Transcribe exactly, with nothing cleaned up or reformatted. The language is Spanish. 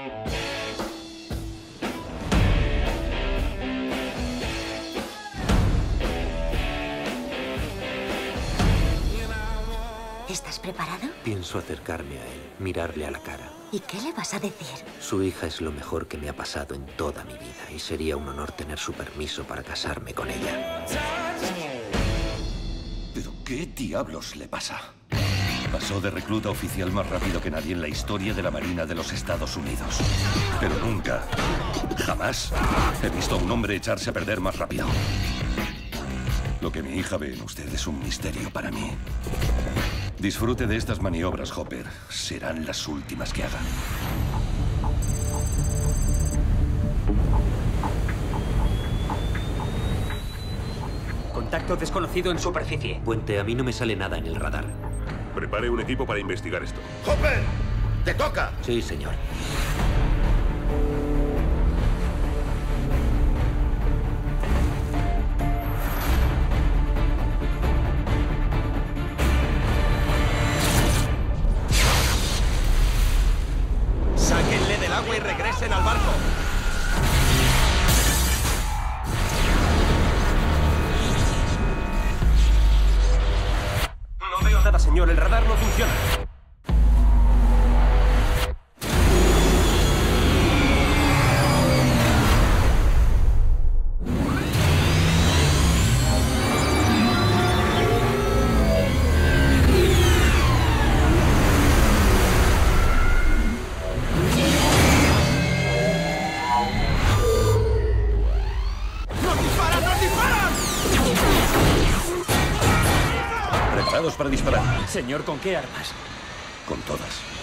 ¿Estás preparado? Pienso acercarme a él, mirarle a la cara. ¿Y qué le vas a decir? Su hija es lo mejor que me ha pasado en toda mi vida y sería un honor tener su permiso para casarme con ella. ¿Pero qué diablos le pasa? Pasó de recluta oficial más rápido que nadie en la historia de la Marina de los Estados Unidos. Pero nunca, jamás, he visto a un hombre echarse a perder más rápido. Lo que mi hija ve en usted es un misterio para mí. Disfrute de estas maniobras, Hopper. Serán las últimas que haga. Contacto desconocido en superficie. Puente, a mí no me sale nada en el radar. Prepare un equipo para investigar esto. ¡Hopper! ¡Te toca! Sí, señor. ¡Sáquenle del agua y regresen al barco! No veo nada, señor. El radar no funciona. ¿Preparados para disparar? Señor, ¿con qué armas? Con todas.